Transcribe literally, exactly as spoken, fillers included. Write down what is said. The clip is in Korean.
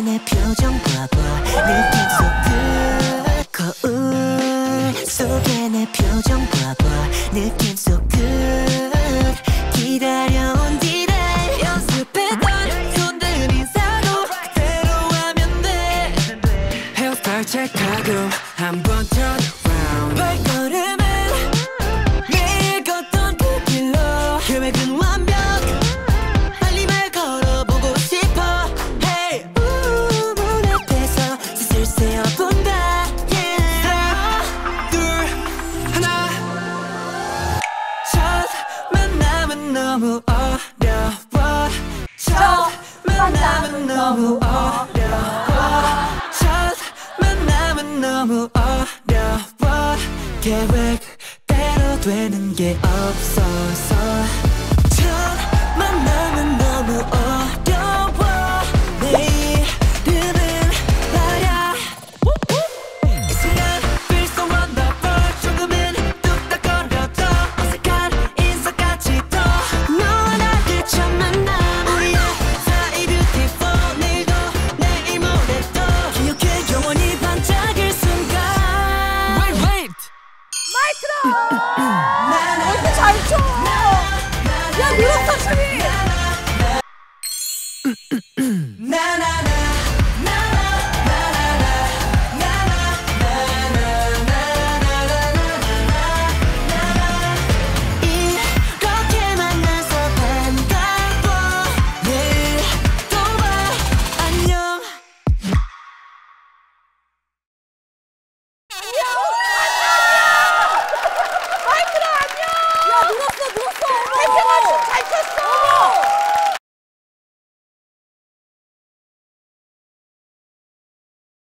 내 표정 봐봐 느낌 so good 거울 속에 내 표정 봐봐 느낌 so good 기다려온 뒤를 연습했던 손들 인사도 그대로 하면 돼 헤어스타일 체크하고 한번 turn around 발걸음은 매일 걷던 그 길로 계획은 완벽 빨리 말 걸어보고 싶어 Hey 우, 문 앞에서 슬슬 세어본다 yeah. 하나 둘 하나 첫 만남은 너무 어려워 첫 만남은 너무 어려워 첫 만남은 너무 어려워 계획대로 되는 게 없어서